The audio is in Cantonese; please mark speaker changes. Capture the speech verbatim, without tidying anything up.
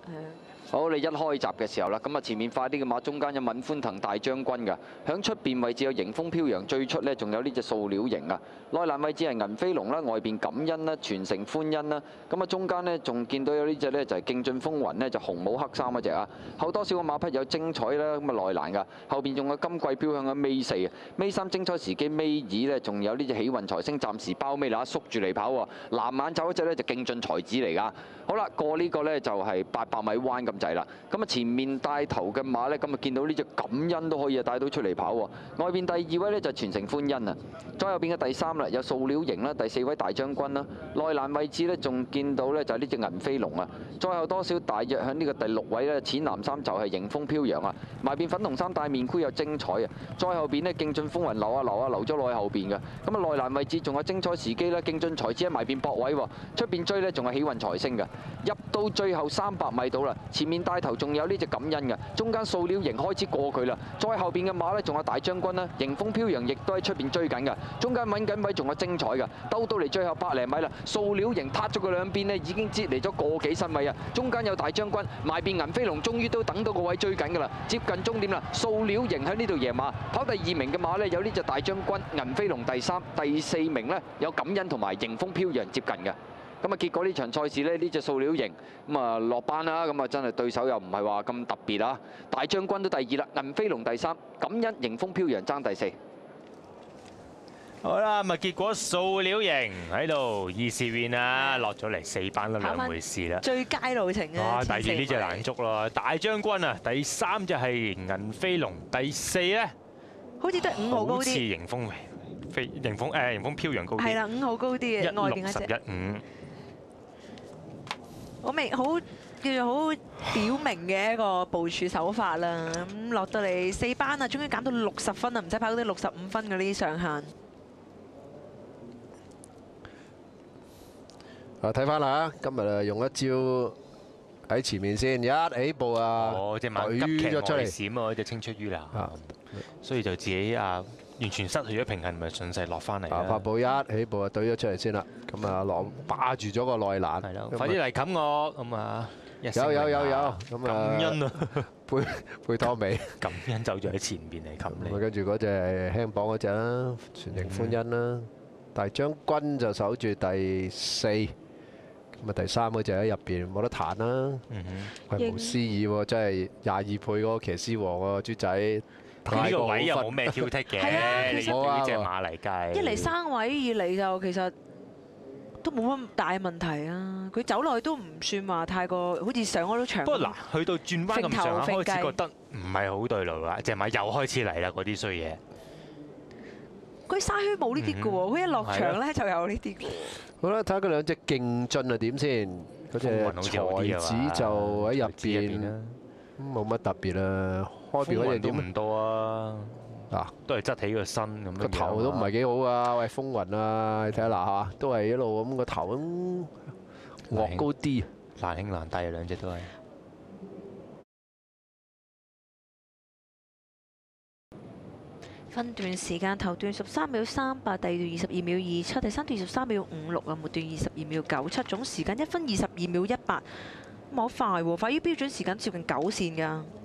Speaker 1: 好，你一開閘嘅時候啦，咁啊前面快啲嘅馬，中間有敏歡騰大將軍㗎，響出邊位置有迎風飄揚，最出呢仲有呢隻塑料型啊，內欄位置係銀飛龍啦，外邊感恩啦，全城歡欣啦，咁啊中間呢仲見到有呢隻呢就係勁進風雲呢，就紅帽黑衫嗰隻啊，後多少個馬匹有精彩啦，咁啊內欄㗎，後邊仲有金貴飄向嘅尾四啊，尾三精彩時機，尾二呢仲有呢隻喜運財星，暫時包尾啦，縮住嚟跑喎，藍眼走嗰隻呢就勁進才子嚟㗎，好啦，過呢個呢就係八百米彎咁滯啦。咁啊前面帶頭嘅馬呢，咁啊見到呢隻感恩都可以啊帶到出嚟跑喎。外邊第二位呢，就全城歡欣啊，再右邊嘅第三啦，有塑料型啦，第四位大將軍啦。內欄位置呢，仲見到呢，就係呢隻銀飛龍啊。再後多少大約喺呢個第六位呢，淺藍衫就係迎風飄揚啊。埋邊粉紅衫戴面箍有精彩啊。再後邊呢，勁進風雲流啊流啊流咗落去後邊嘅。咁啊內欄位置仲有精彩時機啦，勁進才子喺埋邊搏位喎。出邊追呢，仲係喜運財星嘅。入到最後三百米到啦，前面帶頭仲有呢隻感恩嘅，中間塑料型開始過佢啦，再後邊嘅馬呢，仲有大將軍啦，迎風飄揚亦都喺出邊追緊嘅，中間揾緊位仲有精彩嘅，兜到嚟最後百零米啦，塑料型撻咗佢兩邊呢，已經擠離咗個幾身位啊，中間有大將軍，埋邊銀飛龍終於都等到個位追緊㗎啦，接近終點啦，塑料型喺呢度贏馬，跑第二名嘅馬呢，有呢隻大將軍，銀飛龍第三，第四名呢，有感恩同埋迎風飄揚接近嘅。咁啊，結果呢場賽事呢，呢隻塑料型咁啊落班啦，咁啊真係對手又唔係話咁特別啊！大將軍都第二啦，銀飛龍第三，感恩迎風飄揚爭第四。
Speaker 2: 好啦，咁啊結果塑料型喺度 easy win 啦，落咗嚟四班啦，兩回事啦。
Speaker 3: 最佳路程啊！
Speaker 2: 哇，第二呢隻難捉咯，大將軍啊，第三隻係銀飛龍，第四咧
Speaker 3: 好似得五號高啲。
Speaker 2: 好似迎風飛迎風誒迎風飄揚高啲。
Speaker 3: 係啦，五號高啲嘅，外邊嗰隻。
Speaker 2: 一六十一五。
Speaker 3: 好明好叫做好表明嘅一個部署手法啦。咁落到嚟四班啊，終於減到六十分啊，唔使跑嗰啲六十五分嗰啲上限。
Speaker 4: 啊，睇翻啦，今日啊用一招喺前面先，一起步啊，
Speaker 2: 哦，隻馬急騎外閃啊，隻青出於藍，所以就自己啊完全失去咗平衡，咪順勢落翻嚟啦。
Speaker 4: 發布一起步啊，對咗出嚟先啦。咁啊，攞霸住咗個內欄。係咯，
Speaker 2: 快啲嚟冚我咁啊！
Speaker 4: 有有有有，咁啊，
Speaker 2: 感恩啊，
Speaker 4: 背背拖尾，
Speaker 2: 感恩走咗喺前邊嚟冚你。
Speaker 4: 跟住嗰隻輕磅嗰隻啦，全城歡欣啦。大將軍就守住第四。咁啊，第三嗰隻喺入邊冇得彈啦，係無思議喎，真係廿二倍嗰個騎師王喎，豬仔。
Speaker 2: 呢個位又冇咩挑剔嘅，你用呢隻馬嚟計。
Speaker 3: 一嚟生位，二嚟就其實都冇乜大問題啊。佢走落去都唔算話太過，好似上嗰啲場。
Speaker 2: 不過嗱，去到轉彎咁上下，開始覺得唔係好對路啦。隻馬又開始嚟啦，嗰啲衰嘢。
Speaker 3: 佢沙圈冇呢啲嘅喎，佢一落場咧就有呢啲嘅。
Speaker 4: 好啦，睇下佢兩隻勁進啊點先，嗰隻才子就喺入邊，冇乜特別啦。開邊嗰隻點
Speaker 2: 唔多啊，嗱都係側起個身咁樣。個
Speaker 4: 頭都唔係幾好啊，喂風雲啊，你睇下嗱嚇，都係一路咁個頭咁臥高啲，
Speaker 2: 難兄難弟啊兩隻都係。
Speaker 3: 分段時間頭段十三秒三八，第二段二十二秒二七，第三段十三秒五六啊，末段二十二秒九七，總時間一分二十二秒一八，咁好快喎，快於標準時間接近九線㗎。